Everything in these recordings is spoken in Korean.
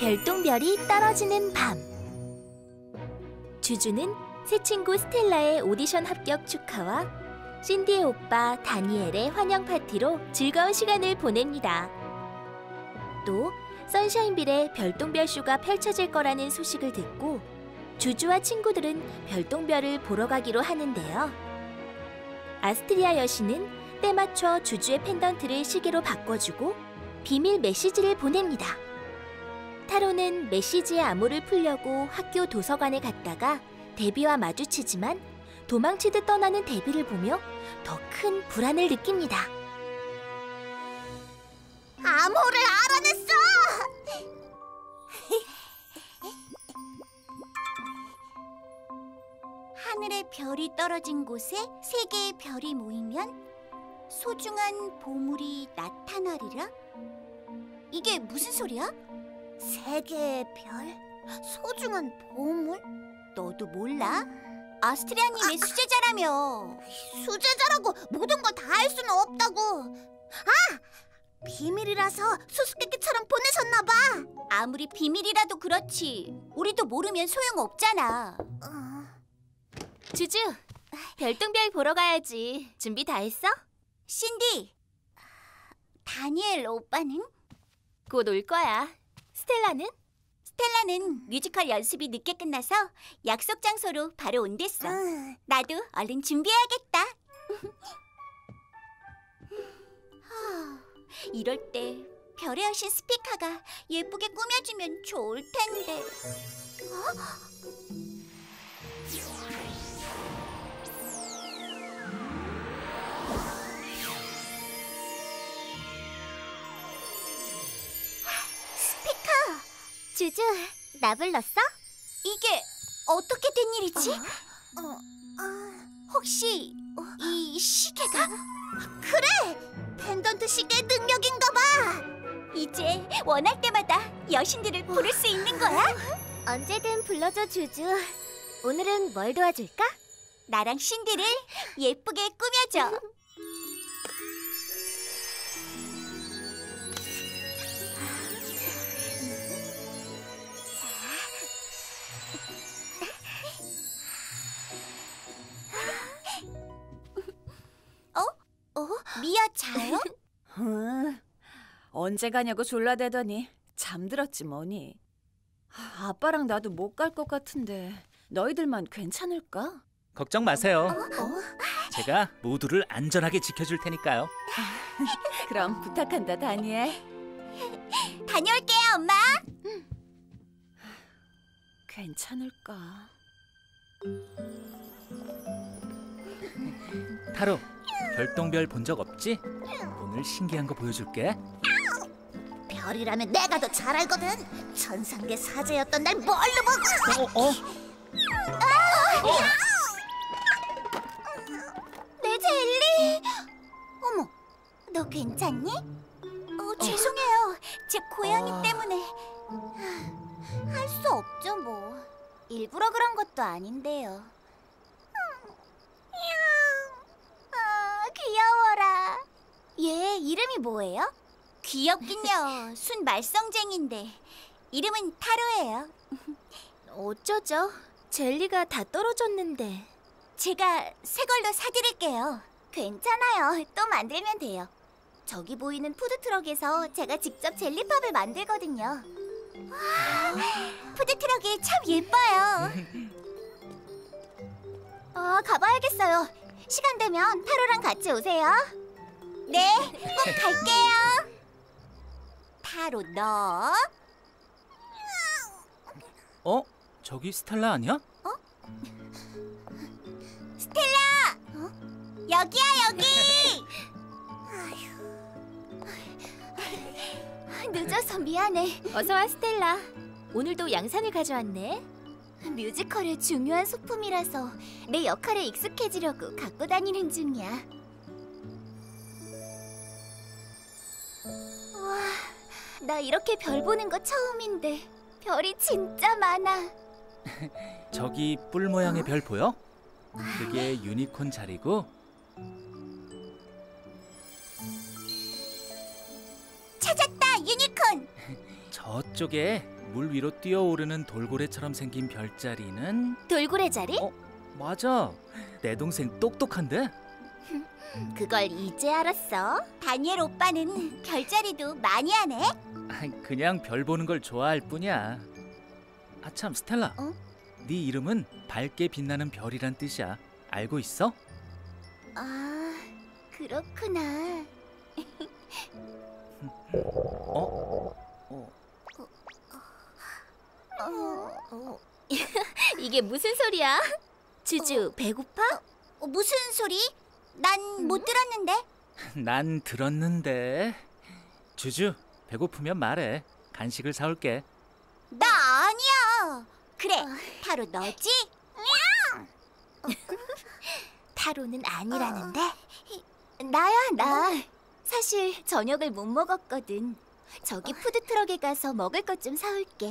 별똥별이 떨어지는 밤. 주주는 새 친구 스텔라의 오디션 합격 축하와 신디의 오빠 다니엘의 환영 파티로 즐거운 시간을 보냅니다. 또 선샤인빌에 별똥별 쇼가 펼쳐질 거라는 소식을 듣고 주주와 친구들은 별똥별을 보러 가기로 하는데요. 아스트리아 여신은 때 맞춰 주주의 펜던트를 시계로 바꿔주고 비밀 메시지를 보냅니다. 타로는 메시지의 암호를 풀려고 학교 도서관에 갔다가 데비와 마주치지만 도망치듯 떠나는 데비를 보며 더 큰 불안을 느낍니다. 암호를 알아냈어! 하늘에 별이 떨어진 곳에 3개의 별이 모이면 소중한 보물이 나타나리라? 이게 무슨 소리야? 3개의 별? 소중한 보물? 너도 몰라? 아스트리아님의 수제자라며. 수제자라고 모든 걸 다 할 수는 없다고. 비밀이라서 수수께끼처럼 보내셨나 봐. 아무리 비밀이라도 그렇지 우리도 모르면 소용없잖아. 주주, 별똥별 보러 가야지. 준비 다 했어? 신디, 다니엘 오빠는? 곧 올 거야. 스텔라는? 스텔라는 뮤지컬 연습이 늦게 끝나서 약속 장소로 바로 온댔어. 나도 얼른 준비해야겠다. 이럴 때 별의 여신 스피카가 예쁘게 꾸며주면 좋을 텐데. 스피카! 주주, 나 불렀어? 이게 어떻게 된 일이지? 혹시 이 시계가? 그래! 펜던트 시계의 능력인가 봐! 이제 원할 때마다 여신들을 부를 수 있는 거야? 언제든 불러줘, 주주. 오늘은 뭘 도와줄까? 나랑 신디를 예쁘게 꾸며줘. 미아 자요? 언제 가냐고 졸라대더니 잠들었지 뭐니. 아빠랑 나도 못 갈 것 같은데 너희들만 괜찮을까? 걱정 마세요. 제가 모두를 안전하게 지켜줄 테니까요. 그럼 부탁한다, 다니엘. 다녀올게요, 엄마. 괜찮을까? 타로, 별똥별 본 적 없지? 오늘 신기한 거 보여줄게. 별이라면 내가 더 잘 알거든. 천상계 사제였던 날 뭘로 보고? 내 젤리. 어머, 너 괜찮니? 죄송해요. 제 고양이 때문에. 할 수 없죠 뭐. 일부러 그런 것도 아닌데요. 귀여워라. 얘 이름이 뭐예요? 귀엽긴요. 순 말썽쟁인데 이름은 타로예요. 어쩌죠? 젤리가 다 떨어졌는데. 제가 새 걸로 사드릴게요. 괜찮아요. 또 만들면 돼요. 저기 보이는 푸드트럭에서 제가 직접 젤리팝을 만들거든요. 푸드트럭이 참 예뻐요. 가봐야겠어요. 시간 되면 타로랑 같이 오세요. 네, 꼭 갈게요. 타로 너. 저기 스텔라 아니야? 스텔라! 여기야, 여기! 늦어서 미안해. 어서 와, 스텔라. 오늘도 양산을 가져왔네. 뮤지컬의 중요한 소품이라서 내 역할에 익숙해지려고 갖고 다니는 중이야. 와, 나 이렇게 별 보는 거 처음인데 별이 진짜 많아. 저기 뿔 모양의 별 보여? 그게 유니콘 자리고. 찾았다, 유니콘! 저쪽에 물 위로 뛰어오르는 돌고래처럼 생긴 별자리는 돌고래 자리? 맞아. 내 동생 똑똑한데? 그걸 이제 알았어? 다니엘 오빠는 별자리도 많이 하네. 그냥 별 보는 걸 좋아할 뿐이야. 아참, 스텔라. 네 이름은 밝게 빛나는 별이란 뜻이야. 알고 있어? 아, 그렇구나. 이게 무슨 소리야? 주주, 배고파? 무슨 소리? 난 못 들었는데. 난 들었는데. 주주, 배고프면 말해. 간식을 사올게. 나 아니야. 그래, 타로 너지? 타로는 아니라는데? 나야, 나. 사실 저녁을 못 먹었거든. 저기 푸드트럭에 가서 먹을 것 좀 사올게.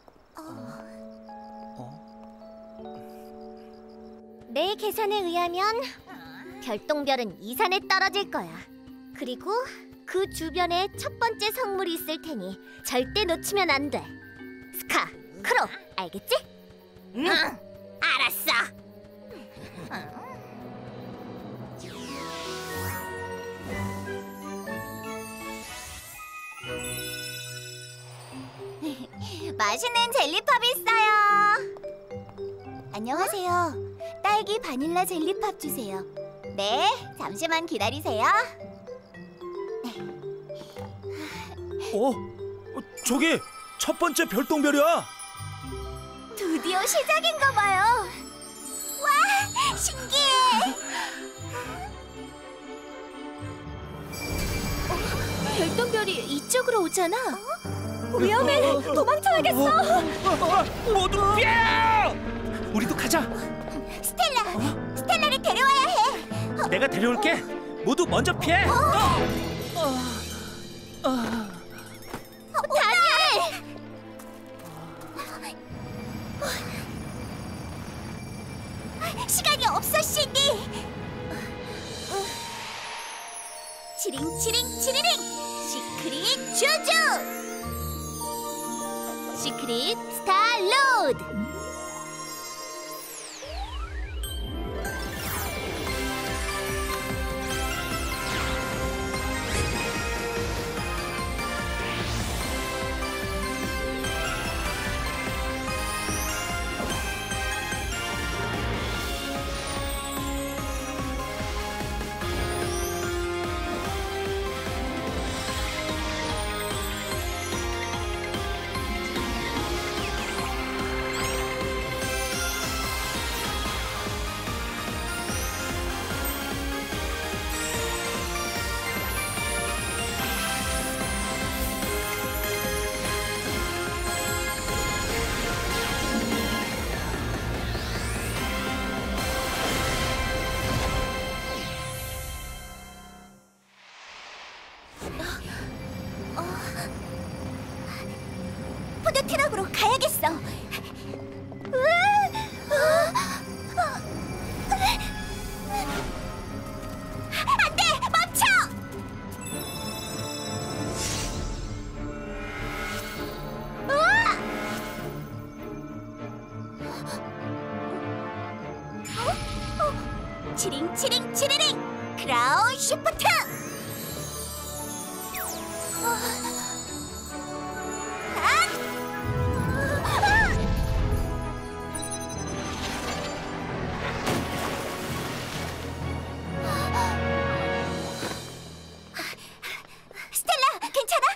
내 계산에 의하면 별똥별은 이 산에 떨어질 거야. 그리고 그 주변에 첫 번째 성물이 있을 테니 절대 놓치면 안 돼. 스카, 크로, 알겠지? 응, 알았어. 맛있는 젤리팝 있어요. 안녕하세요. 딸기 바닐라 젤리팝 주세요. 네, 잠시만 기다리세요. 저기 첫 번째 별똥별이야. 드디어 시작인가 봐요. 와, 신기해. 별똥별이 이쪽으로 오잖아. 위험해. 도망쳐야겠어. 모두 피해! 우리도 가자. 스텔라를 데려와야 해. 내가 데려올게. 모두 먼저 피해. 다니엘! 시간이 없어, 신디. 치링치링 치리링 시크릿 주주. 시크릿 스타 로드. 푸드트럭으로 가야겠어. 안 돼! 멈춰! 치링치링 치리링 크라운 시프트! 스텔라, 괜찮아?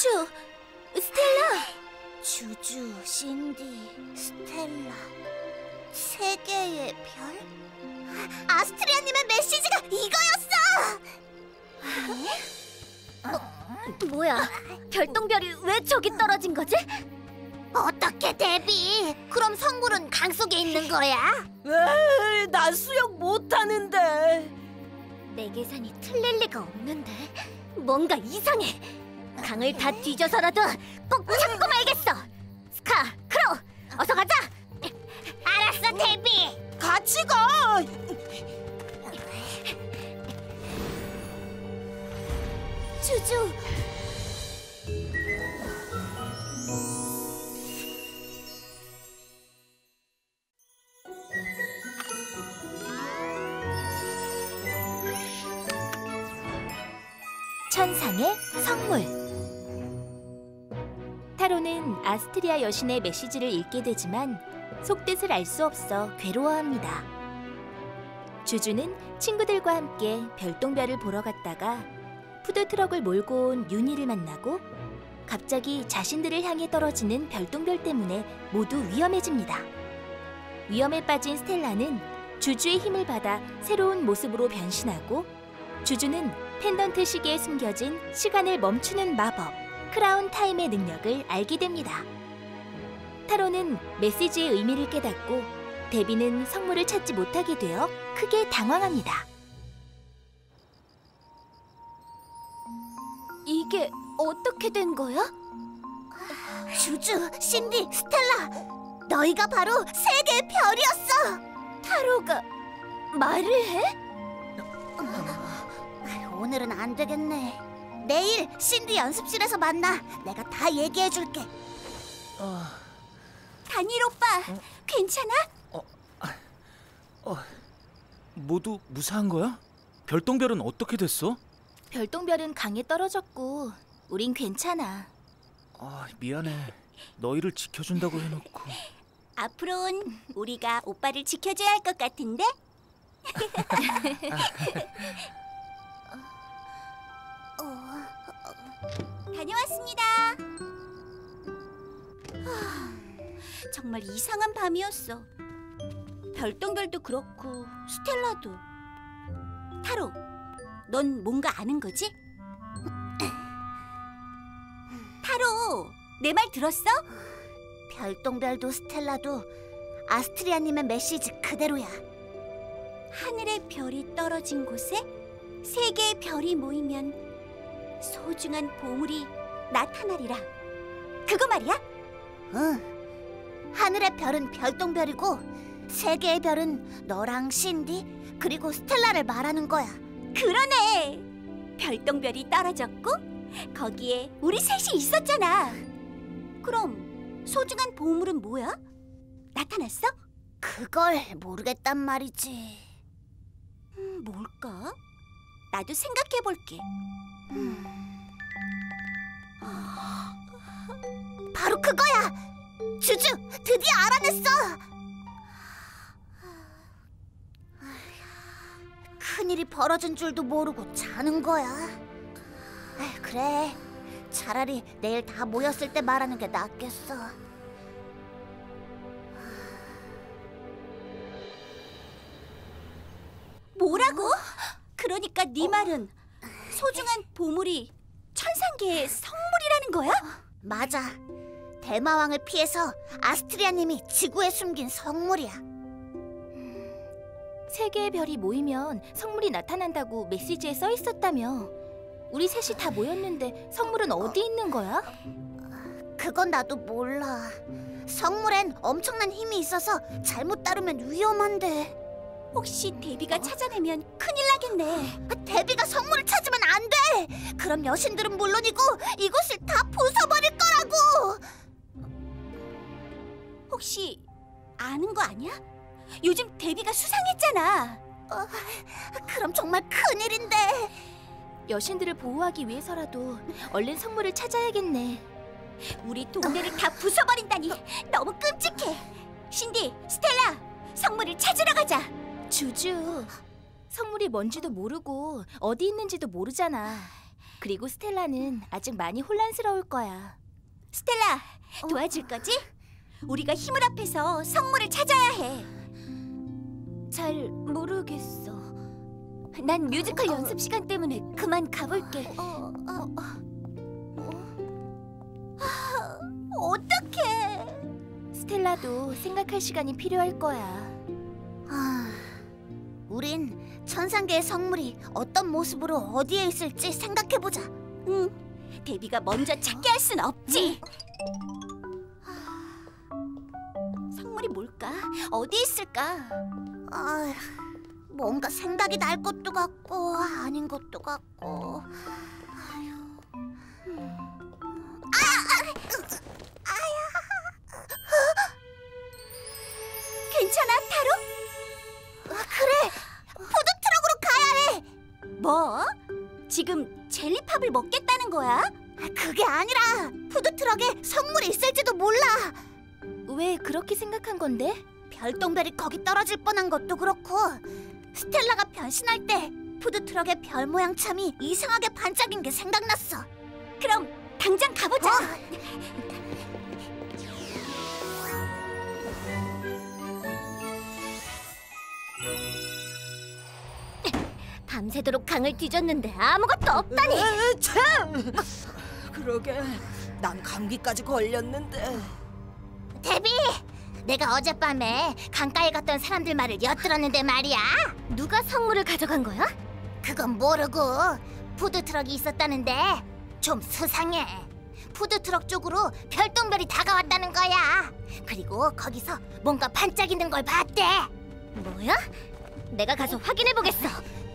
주주, 스텔라. 주주, 신디, 스텔라, 세 개의 별? 아스트리아님의 메시지가 이거였어! 뭐야, 별똥별이 왜 저기 떨어진 거지? 어떻게 데비? 그럼 성물은 강 속에 있는 거야? 에이, 나 수영 못하는데. 내 계산이 틀릴 리가 없는데 뭔가 이상해. 강을 다 뒤져서라도 꼭 찾고 말겠어. 스카, 크로우, 어서 가자. 알았어, 데비. 같이 가. 주주. 천상의 성물. 타로는 아스트리아 여신의 메시지를 읽게 되지만 속뜻을 알 수 없어 괴로워합니다. 주주는 친구들과 함께 별똥별을 보러 갔다가 푸드트럭을 몰고 온 윤희를 만나고 갑자기 자신들을 향해 떨어지는 별똥별 때문에 모두 위험해집니다. 위험에 빠진 스텔라는 주주의 힘을 받아 새로운 모습으로 변신하고, 주주는 펜던트 시계에 숨겨진 시간을 멈추는 마법 크라운 타임의 능력을 알게 됩니다. 타로는 메시지의 의미를 깨닫고 데비는 성물을 찾지 못하게 되어 크게 당황합니다. 이게 어떻게 된 거야? 주주, 신디, 스텔라, 너희가 바로 세 개의 별이었어. 타로가 말을 해? 오늘은 안 되겠네. 내일 신디 연습실에서 만나. 내가 다 얘기해줄게. 다니엘 오빠, 괜찮아? 모두 무사한 거야? 별똥별은 어떻게 됐어? 별똥별은 강에 떨어졌고 우린 괜찮아. 미안해. 너희를 지켜준다고 해놓고. 앞으로는 우리가 오빠를 지켜줘야 할 것 같은데? 다녀왔습니다. 정말 이상한 밤이었어. 별똥별도 그렇고 스텔라도. 타로, 넌 뭔가 아는 거지? 타로, 내 말 들었어? 별똥별도 스텔라도 아스트리아님의 메시지 그대로야. 하늘의 별이 떨어진 곳에 세 개의 별이 모이면 소중한 보물이 나타나리라. 그거 말이야? 응. 하늘의 별은 별똥별이고 세 개의 별은 너랑 신디 그리고 스텔라를 말하는 거야. 그러네. 별똥별이 떨어졌고 거기에 우리 셋이 있었잖아. 그럼 소중한 보물은 뭐야? 나타났어? 그걸 모르겠단 말이지. 뭘까? 나도 생각해볼게. 바로 그거야! 주주, 드디어 알아냈어! 큰일이 벌어진 줄도 모르고 자는 거야. 그래, 차라리 내일 다 모였을 때 말하는 게 낫겠어. 뭐라고? 그러니까 네 말은 소중한 보물이 천상계의 성물이라는 거야? 맞아. 대마왕을 피해서 아스트리아님이 지구에 숨긴 성물이야. 세 개의 별이 모이면 성물이 나타난다고 메시지에 써 있었다며. 우리 셋이 다 모였는데 성물은 어디 있는 거야? 그건 나도 몰라. 성물엔 엄청난 힘이 있어서 잘못 다루면 위험한데. 혹시 데비가 찾아내면 큰일 나겠네. 데비가 성물을 찾으면 안 돼. 그럼 여신들은 물론이고 이곳을 다 부숴버릴 거라고. 혹시 아는 거 아니야? 요즘 데비가 수상했잖아. 그럼 정말 큰일인데. 여신들을 보호하기 위해서라도 얼른 성물을 찾아야겠네. 우리 동네를 다 부숴버린다니 너무 끔찍해. 신디, 스텔라, 성물을 찾으러 가자. 주주, 성물이 뭔지도 모르고 어디 있는지도 모르잖아. 그리고 스텔라는 아직 많이 혼란스러울 거야. 스텔라, 도와줄 거지? 우리가 힘을 합해서 성물을 찾아야 해. 잘 모르겠어. 난 뮤지컬 연습 시간 때문에 그만 가볼게. 어떡해. 스텔라도 생각할 시간이 필요할 거야. 우린 천상계의 성물이 어떤 모습으로 어디에 있을지 생각해보자. 응, 데뷔가 먼저 찾게 할 순 없지. 성물이 뭘까? 어디 있을까? 뭔가 생각이 날 것도 같고 아닌 것도 같고. 괜찮아, 타로? 그래, 푸드트럭으로 가야 해. 뭐? 지금 젤리팝을 먹겠다는 거야? 그게 아니라 푸드트럭에 선물이 있을지도 몰라. 왜 그렇게 생각한 건데? 별똥별이 거기 떨어질 뻔한 것도 그렇고 스텔라가 변신할 때 푸드트럭의 별 모양 참이 이상하게 반짝인 게 생각났어. 그럼 당장 가보자. 밤새도록 강을 뒤졌는데 아무것도 없다니. 참! 그러게, 난 감기까지 걸렸는데. 데비, 내가 어젯밤에 강가에 갔던 사람들 말을 엿들었는데 말이야. 누가 성물을 가져간 거야? 그건 모르고 푸드트럭이 있었다는데 좀 수상해. 푸드트럭 쪽으로 별똥별이 다가왔다는 거야. 그리고 거기서 뭔가 반짝이는 걸 봤대. 뭐야? 내가 가서 확인해보겠어.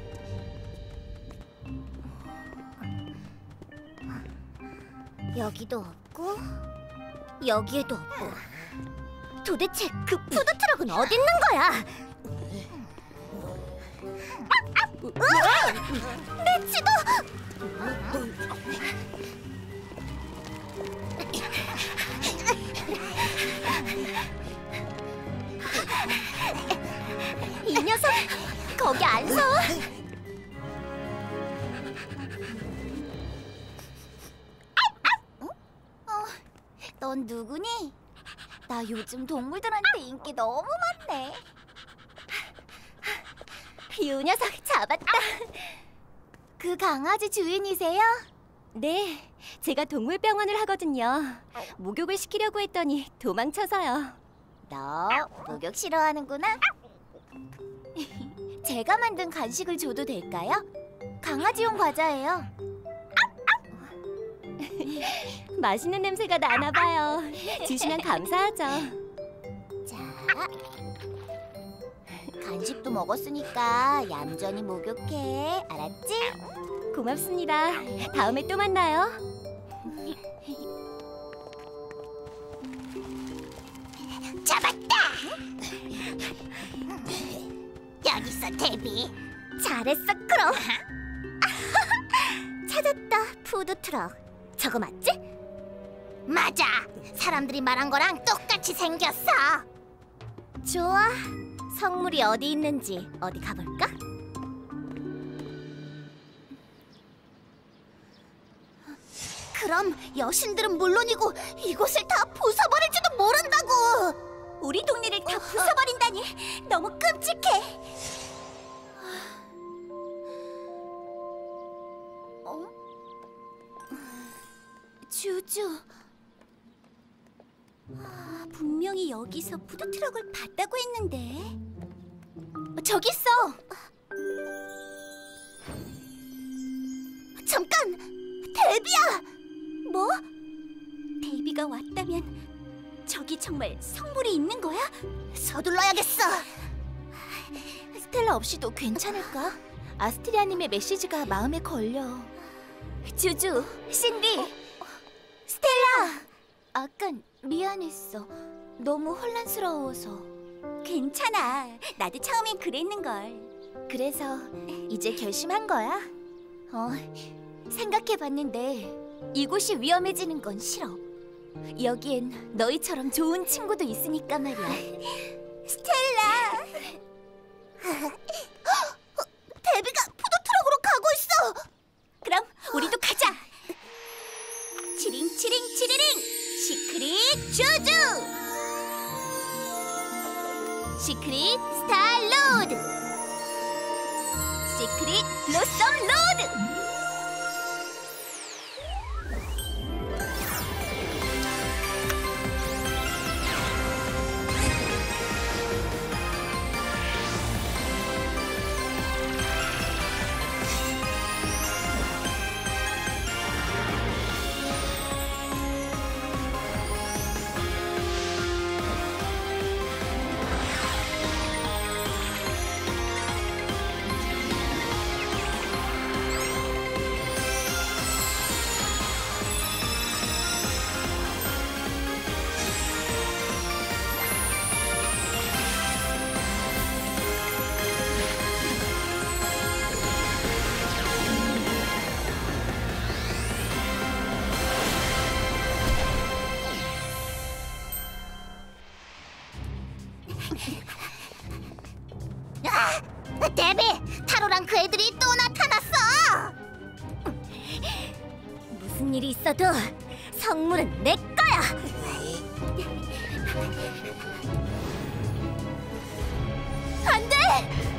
여기도 없고 여기에도 없고. 도대체 그 푸드트럭은 어디 있는 거야? 내 지도! 이 녀석 거기 안 서. 넌 누구니? 나 요즘 동물들한테 인기 너무 많네. 이 녀석 잡았다. 그 강아지 주인이세요? 네, 제가 동물병원을 하거든요. 목욕을 시키려고 했더니 도망쳐서요. 너 목욕 싫어하는구나? 제가 만든 간식을 줘도 될까요? 강아지용 과자예요. 맛있는 냄새가 나나 봐요. 주시면 감사하죠. 자, 간식도 먹었으니까 얌전히 목욕해. 알았지? 고맙습니다. 다음에 또 만나요. 잡았다. 여기 있어, 데비. 잘했어, 크롱. 찾았다, 푸드트럭. 저거 맞지? 맞아. 사람들이 말한 거랑 똑같이 생겼어. 좋아. 성물이 어디 있는지 어디 가볼까? 그럼 여신들은 물론이고 이곳을 다 부숴버릴지도 모른다고. 우리 동네를 다 부숴버린다니 너무 끔찍해. 주주, 분명히 여기서 푸드트럭을 봤다고 했는데. 저기 있어. 잠깐, 데비야. 뭐? 데비가 왔다면 저기 정말 성물이 있는 거야? 서둘러야겠어. 스텔라 없이도 괜찮을까? 아스트리아님의 메시지가 마음에 걸려. 주주, 신디, 스텔라! 아깐 미안했어. 너무 혼란스러워서. 괜찮아. 나도 처음엔 그랬는걸. 그래서 이제 결심한 거야? 생각해봤는데 이곳이 위험해지는 건 싫어. 여기엔 너희처럼 좋은 친구도 있으니까 말이야. 스텔라! 데비가 푸드트럭으로 가고 있어. 그럼 우리도 가자. 슈즈! 시크릿 스타 로드, 시크릿 블로썸 로드. 데비! 타로랑 그 애들이 또 나타났어! 무슨 일이 있어도 성물은 내 거야! 안 돼!